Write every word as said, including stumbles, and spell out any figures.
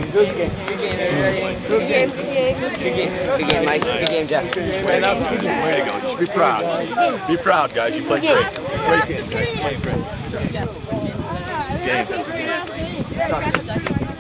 Good game. Good game, everybody. Good game. Good game. Good game. Good game, Mike. Good game, Jeff. Way to go. Just be proud. Be proud, guys. You played great. Great game, guys. You played great. Game.